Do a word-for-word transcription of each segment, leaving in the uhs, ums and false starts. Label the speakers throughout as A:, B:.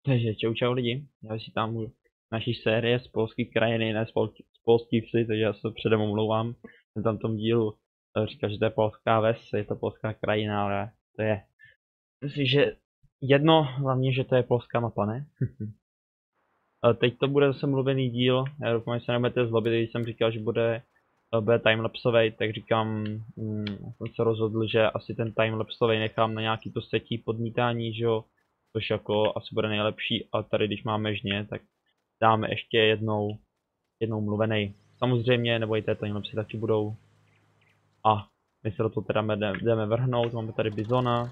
A: Takže čau čau lidi, já si tam u naší série z polské krajiny, ne z, polský, z polský vsi, takže já se předem omlouvám. Jsem tam v tom dílu eh, říkal, že to je polská ves, je to polská krajina, ale to je, myslím, že jedno, hlavně, že to je polská mapa, ne? A teď to bude zase mluvený díl, já doufám, že se nebudete zlobit, když jsem říkal, že bude, eh, bude timelapsovej, tak říkám, mm, jsem se rozhodl, že asi ten timelapsovej nechám na nějaký to setí podmítání, že jo, což jako asi bude nejlepší, a tady když máme žně, tak dáme ještě jednou, jednou mluvený. Samozřejmě, nebojte, timelapsy taky budou. A my se do toho teda jdeme vrhnout, máme tady bizona,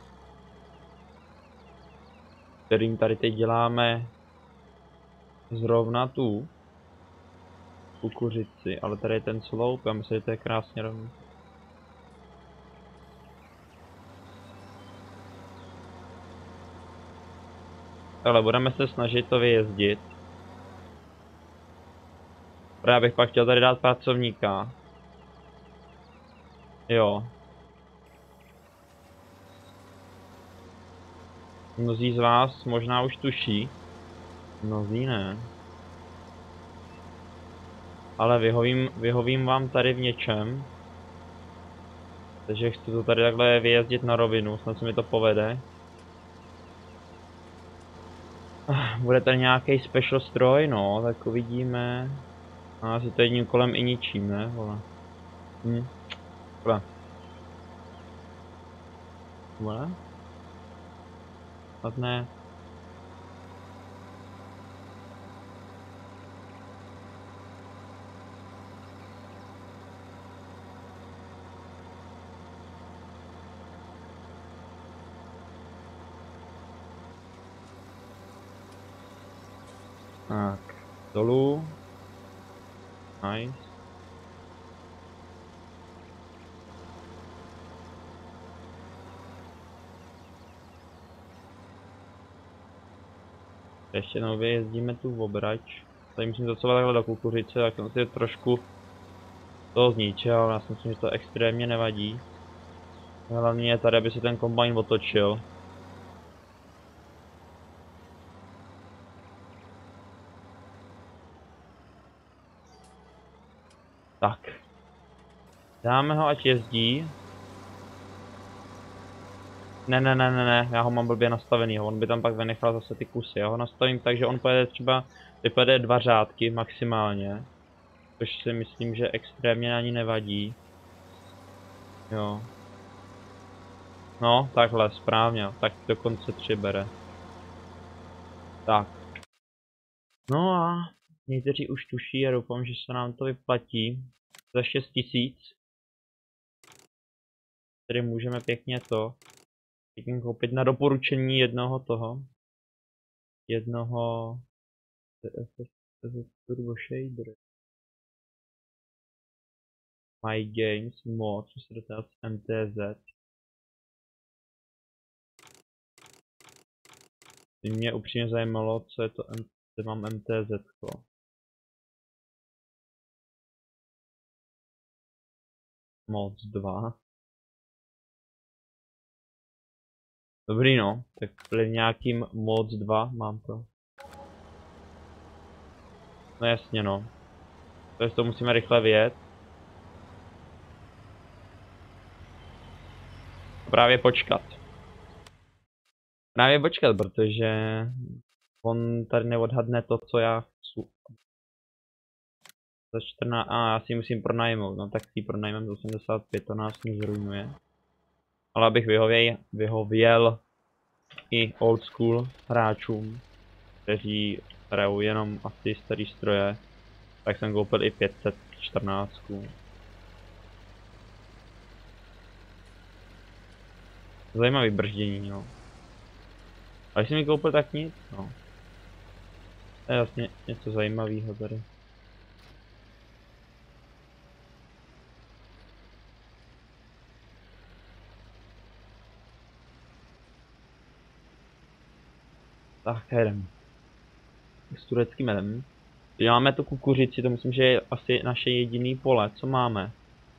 A: kterým tady teď děláme zrovna tu kukuřici, ale tady je ten sloup, já myslím, že to je krásně rovný. Ale budeme se snažit to vyjezdit. Já bych pak chtěl tady dát pracovníka. Jo. Mnozí z vás možná už tuší. Mnozí ne. Ale vyhovím, vyhovím vám tady v něčem. Takže chci to tady takhle vyjezdit na rovinu, snad se mi to povede. Bude tady nějaký special stroj, no, tak uvidíme. A asi to jedním kolem i ničím, ne, vole. Hm. Vole. Vole? Snad ne. Tak, dolů. Nice. Ještě jednou vyjezdíme tu obrač. Tady musím zacovat takhle do kukuřice, tak jsem si trošku toho zničil, ale já si myslím, že to extrémně nevadí. Hlavně je tady, aby se ten kombajn otočil. Tak. Dáme ho, ať jezdí. Ne, ne, ne, ne, ne, já ho mám blbě nastavený, on by tam pak vynechal zase ty kusy. Já ho nastavím tak, že on pojede třeba, vypojede dva řádky maximálně. Což si myslím, že extrémně ani nevadí. Jo. No, takhle, správně, tak dokonce tři bere. Tak. No a někteří už tuší a doufám, že se nám to vyplatí. Za šest tisíc. Tedy můžeme pěkně to. Pěkně koupit na doporučení jednoho toho. Jednoho... Turbo Shader. My Games mod, co se dostal z M T Z. Mě upřímně zajímalo, co je to, kde mám M T Z. Moc dva. Dobrý no, tak v nějakým Moc dva mám to. No jasně no. Takže to musíme rychle vyjet. A právě počkat. Právě počkat, protože on tady neodhadne to, co já chci. Za čtrnáct, a já si musím pronajmout, no tak si pronajmem za osmdesát pět, to nás nezrujnuje. Ale abych vyhověj, vyhověl i old school hráčům, kteří hrajou jenom asi starý stroje, tak jsem koupil i pět set čtrnáct. Zajímavý brždění, no. A když jsem mi koupil, tak nic, no. To je vlastně něco zajímavého tady. Tak jdem. S tureckým jedem. Máme tu kukuřici, to myslím, že je asi naše jediný pole, co máme.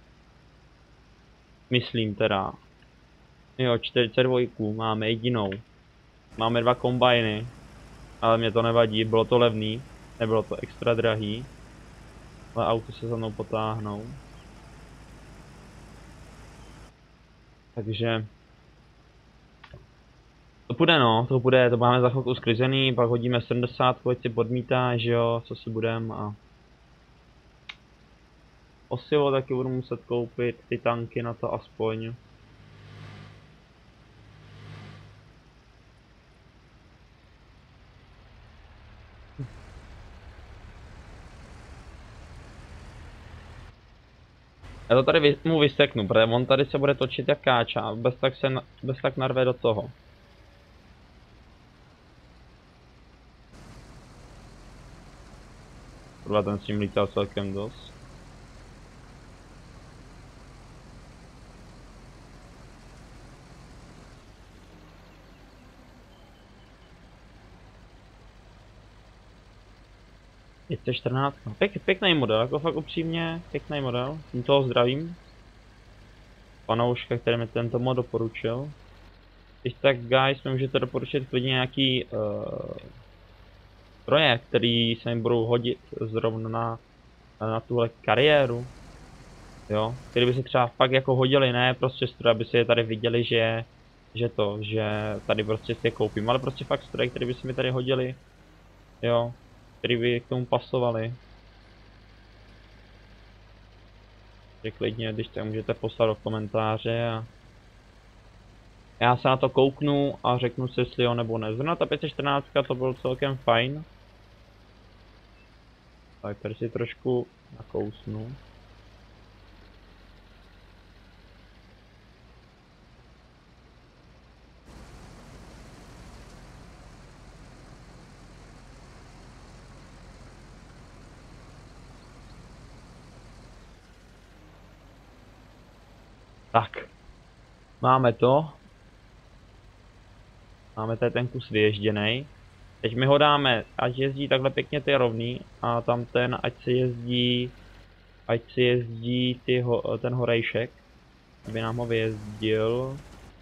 A: Myslím teda. Jo, čtyřicet dva máme jedinou. Máme dva kombajny. Ale mě to nevadí, bylo to levný, nebylo to extra drahý. Ale auto se za mnou potáhnou. Takže... To půjde no, to půjde, to máme za chvilku sklizený, pak hodíme sedmdesát, ať si podmítá, že jo, co si budem a... Osivo taky budu muset koupit, ty tanky na to aspoň. Já to tady vy, mu vyseknu, protože on tady se bude točit jak káča a bez tak se bez tak narve do toho. Tohle ten s tím lítal celkem dost. Je to čtrnáct. Pěk, pěkný model, jako fakt upřímně, pěkný model. Tím toho zdravím. Panouška, který mi tento mod doporučil. Když tak, guys, mi můžete doporučit klidně nějaký uh, projekt, který se mi budou hodit zrovna na, na tuhle kariéru. Jo, který by se třeba fakt jako hodili, ne prostě stroje, aby si je tady viděli, že, že to, že tady prostě si je koupím, ale prostě fakt stroje, který by se mi tady hodili. Jo, který by k tomu pasovali. že klidně, když tak můžete poslat do komentáře a já se na to kouknu a řeknu si, jestli jo nebo ne. Zrovna ta pět set čtrnáct to bylo celkem fajn. Tak tady si trošku nakousnu. Tak. Máme to. Máme tady ten kus vyježděný. Teď my ho dáme, ať jezdí takhle pěkně ty rovný a tam ten, ať se jezdí, ať se jezdí ty ho, ten horejšek, aby nám ho vyjezdil.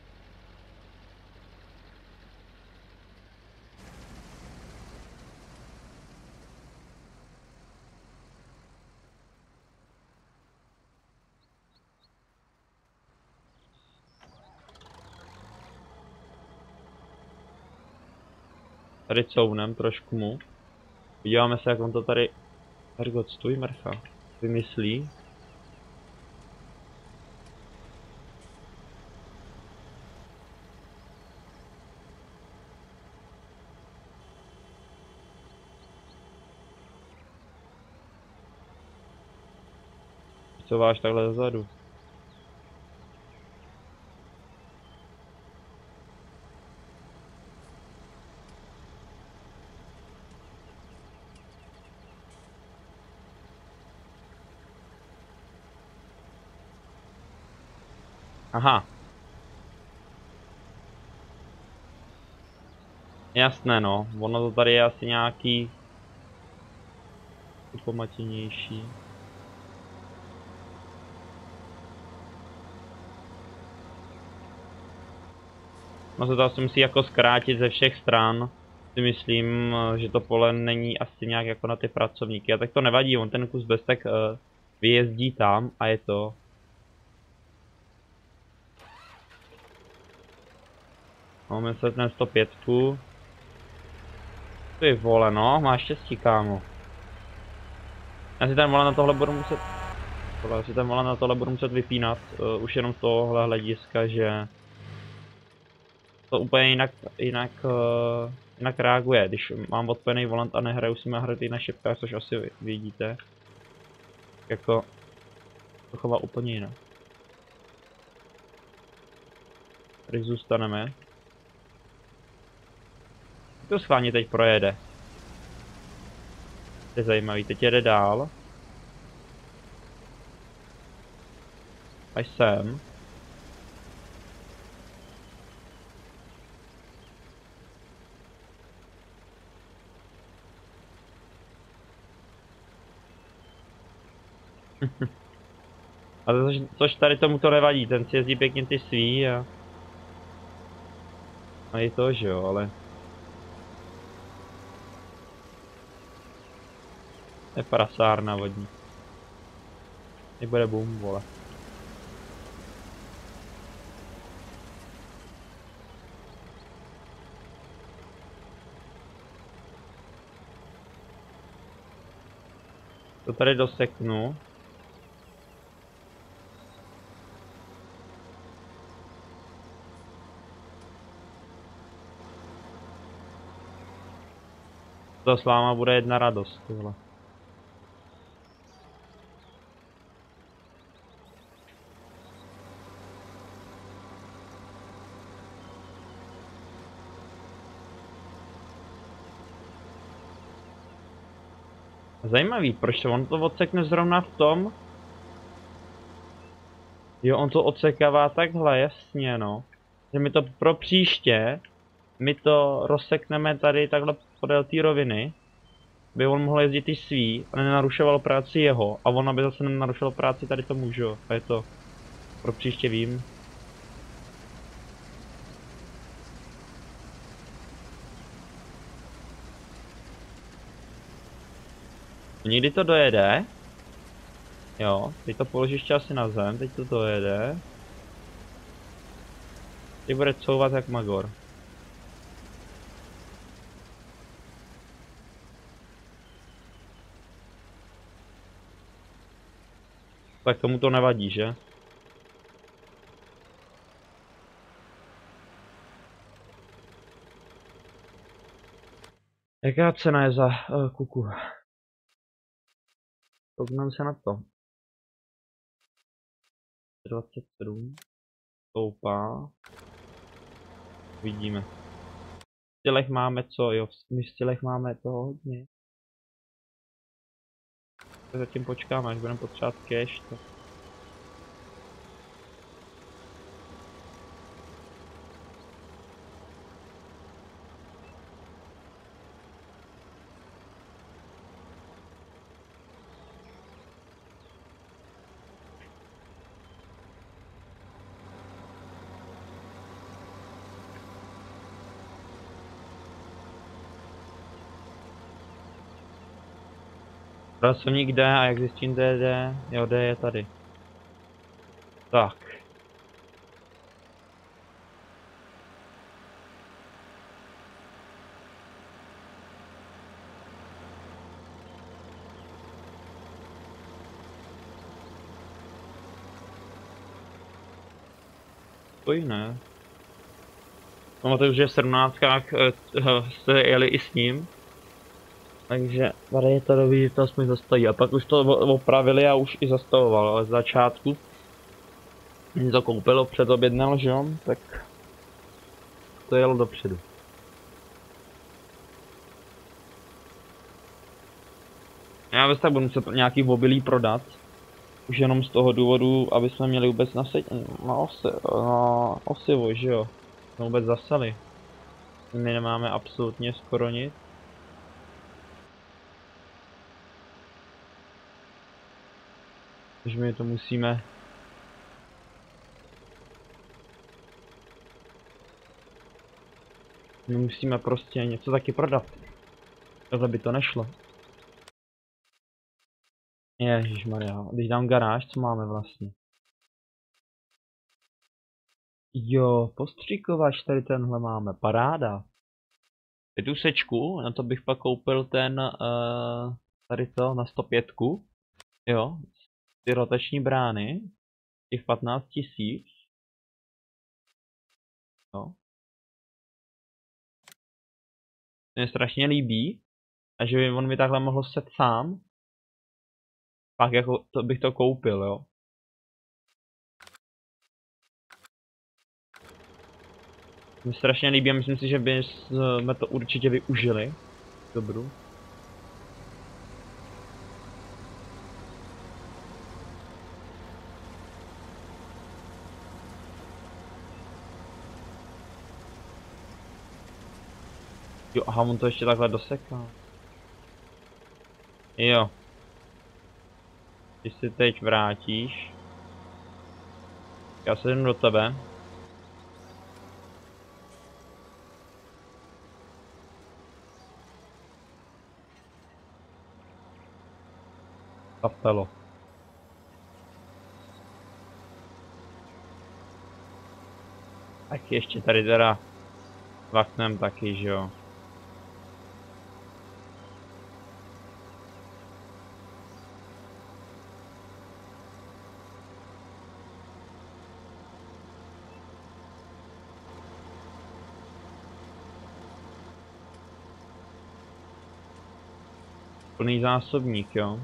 A: Tady couvnem trošku mu. Podíváme se, jak on to tady... Hergot, stůj mrcha. Vymyslí. Co váš takhle zezadu? Aha. Jasné no, ono to tady je asi nějaký pomatěnější. No se to asi musí jako zkrátit ze všech stran. Si myslím, že to pole není asi nějak jako na ty pracovníky. A tak to nevadí, on ten kus bez tak uh, vyjezdí tam a je to. Máme se ten sto pět. Ty vole no, máš štěstí kámo. Já si ten volant na tohle budu muset... Já si ten volant na tohle budu muset vypínat. Uh, už jenom z tohohle hlediska, že... To úplně jinak, jinak, uh, jinak reaguje, když mám odpojený volant a nehraju si hry na šipkách, což asi vidíte. Jako... To chová úplně jinak. Tady zůstaneme. To schválně teď projede. To je zajímavý, teď jede dál. Až sem. Ale což, což tady tomu to nevadí, ten si jezdí pěkně ty svý a... A je to, že jo, ale... Je prasárna vodní. Teď bude boom, vole. To tady doseknu. To s váma bude jedna radost, vole. Zajímavý, proč on to odsekne zrovna v tom? Jo, on to odsekává takhle, jasně, no. Že my to pro příště, my to rozsekneme tady takhle podél té roviny, by on mohl jezdit i svý a nenarušoval práci jeho, a on aby zase nenarušoval práci tady tomu, že jo. A je to pro příště vím. Někdy to dojede. Jo, teď to položíš asi na zem, teď to dojede. Teď bude couvat jak magor. Tak tomu to nevadí, že? Jaká cena je za uh, kuku? Koukneme se na to. dvacet sedm. Stoupá. Vidíme. V stylech máme co? Jo, my v stylech máme to hodně. Tak zatím počkáme, až budeme potřebovat cash. Tak... Pracovník D, a jak zjistím, D je D? Jo, D je tady. Tak. Pojď ne. Pamatuju, že v sedmnáctkách jste jeli i s ním. Takže tady je to dobrý, že to aspoň zastaví. A pak už to opravili a už i zastavoval, ale z začátku když to koupilo, předobjednal, že jo, tak to jelo dopředu. Já bez tak budu muset nějaký mobilí prodat. Už jenom z toho důvodu, aby jsme měli vůbec na, se na, ose na osivo, že jo. Jsme vůbec zasali. My nemáme absolutně skoro nic. Takže my to musíme... My musíme prostě něco taky prodat. Tohle by to nešlo. Ježišmarja, když dám garáž, co máme vlastně? Jo, postříkovač tady tenhle máme, paráda. Tu sečku, na to bych pak koupil ten, uh, tady to, na sto pět. Jo, ty rotační brány, těch patnáct tisíc. Jo. To mě strašně líbí, a že by on mi takhle mohl set sám. Pak jako, to bych to koupil, jo. Mě strašně líbí a myslím si, že bychom to určitě využili. Dobru. Jo, aha, on to ještě takhle doseká. Jo. Když si teď vrátíš. Já se jdu do tebe. Kapelo. Tak ještě tady teda vaknem taky, že jo. Plný zásobník, jo.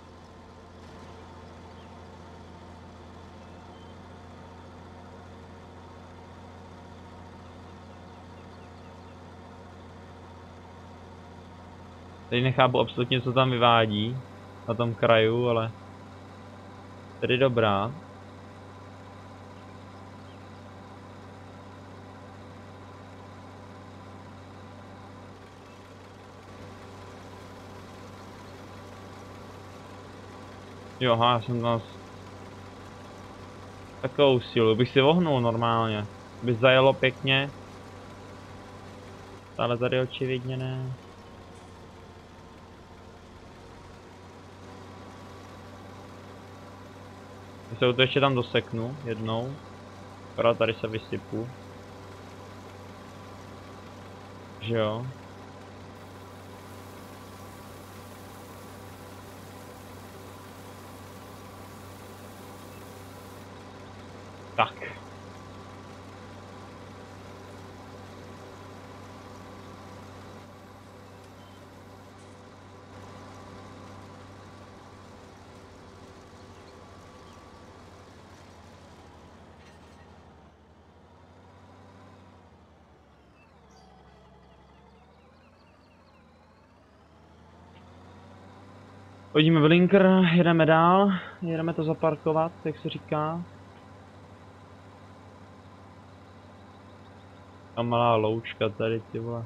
A: Teď nechápu absolutně, co tam vyvádí na tom kraju, ale tady dobrá. Jo, aha, já jsem tam takovou sílu, bych si vohnul normálně. By zajelo pěkně. Ale tady očividně ne. Já se to ještě tam doseknu jednou. Akorát tady se vysypu. Že jo. Tak. Hodíme blinker, jedeme dál, jedeme to zaparkovat, jak se říká. A malá loučka tady, ty vole.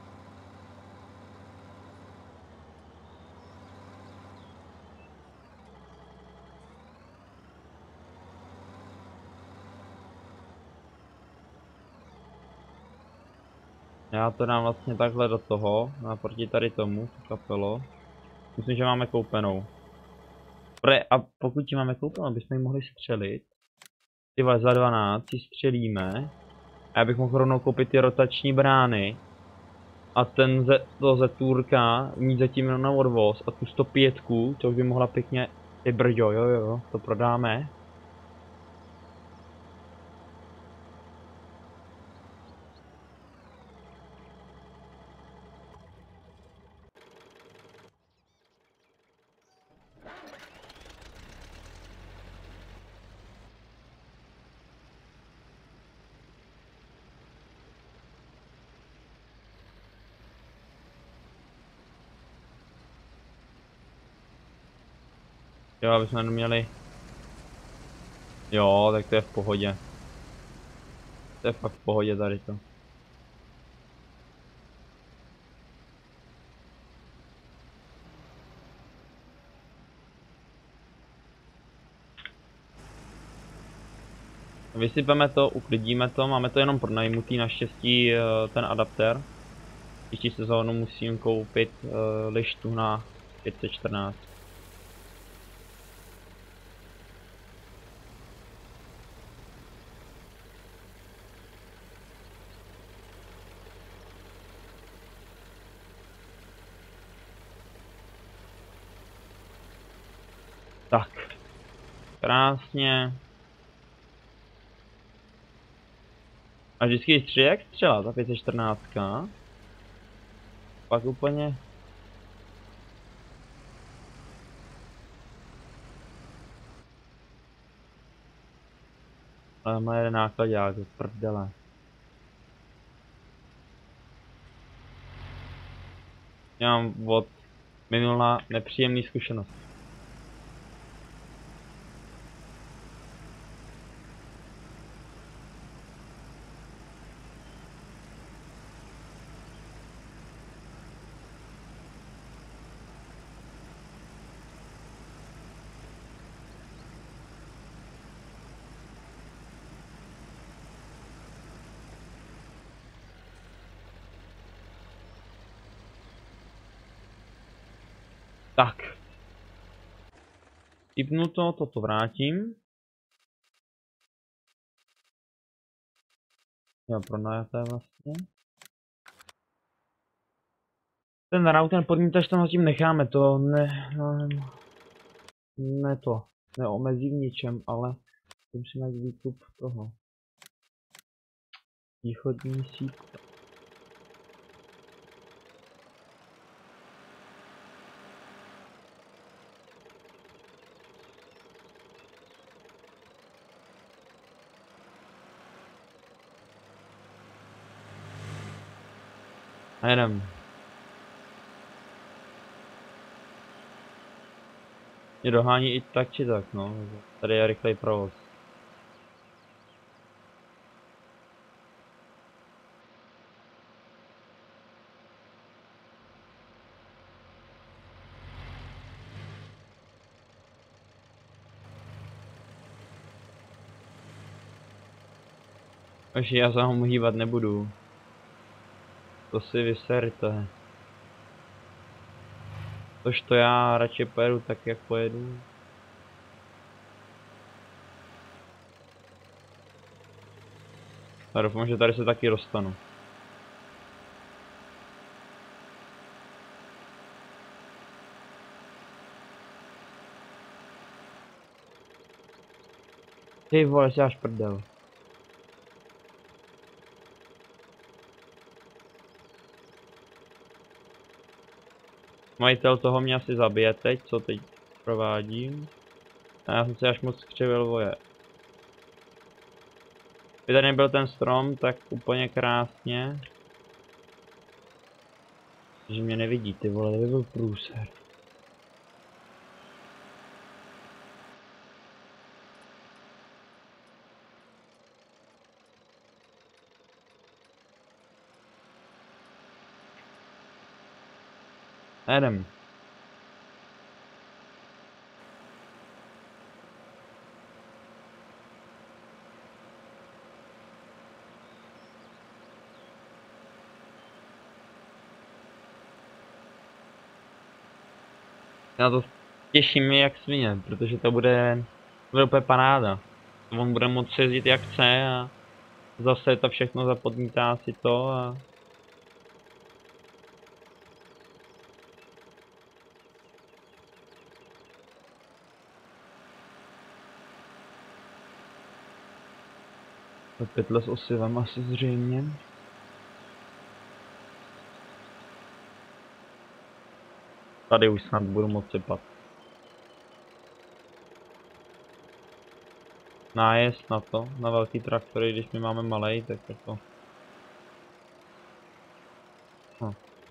A: Já to dám vlastně takhle do toho, naproti tady tomu, kapelo. Myslím, že máme koupenou. Pre, a pokud ti máme koupenou, bychom ji mohli střelit. Ty vole, za dvanáct si střelíme. A já bych mohl rovnou koupit ty rotační brány. A ten ze, to ze Turka mít zatím jenom na odvoz. A tu sto pět, to už by mohla pěkně... Ty brďo, jo jo jo, to prodáme. Jo, aby jsme neměli... Jo, tak to je v pohodě. To je fakt v pohodě tady to. Vysypeme to, uklidíme to, máme to jenom pronajmutý naštěstí ten adaptér. Příští sezónu musím koupit uh, lištu na pět set čtrnáct. Tak. Krásně. A vždycky střílí jak střela, ta pět set čtrnáct. Pak úplně... Ale má jeden nákladák, prdele. Já mám od minula nepříjemný zkušenost. Tak. Typnu to, toto vrátím. Jo, pronajaté vlastně. Ten router podmítač tam zatím necháme, to ne, ne, ne to, neomezí v ničem, ale musím najít výkup toho. Východní sítě. A jedem. Mě dohání i tak či tak, no. Tady je rychlej provoz. Takže já se ho hýbat nebudu. To si vyserte. Tož to já radši pojedu tak, jak pojedu. A doufám, že tady se taky dostanu. Ty vole, si až prdel. Majitel toho mě asi zabije teď, co teď provádím. A já jsem si až moc skřivil voje. Kdyby tady nebyl ten strom, tak úplně krásně. Že mě nevidí, ty vole, to by byl průser. Jedem. Já to těším mi jak svině, protože to bude, to bude úplně paráda. On bude moct jezdit jak chce a zase to všechno zapodmítá si to a... To pytle s osivem asi zřejmě. Tady už snad budu moct sypat. Nájezd na to, na velký traktory, když my máme malej, tak je to... Hm.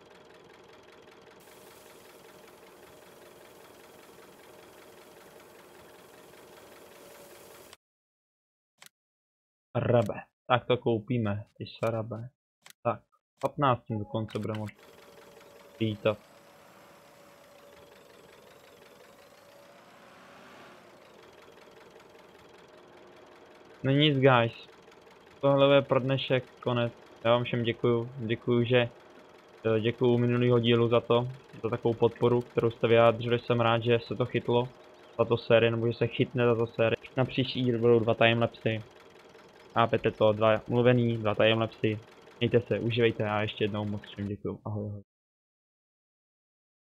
A: Rabe. Tak to koupíme, ty sarabe. Tak, patnáct dokonce bude možná lítat. No nic, guys. Tohle je pro dnešek konec. Já vám všem děkuju. Děkuju, že děkuju minulýho dílu za to, za takovou podporu, kterou jste vyjádřili. Jsem rád, že se to chytlo, tato série, nebo že se chytne tato série. Na příští díl budou dva timelapsy. Chápete to, dva mluvený, dva timelapsy. Mějte se, užívejte a ještě jednou moc všem děkuju. Ahoj, ahoj.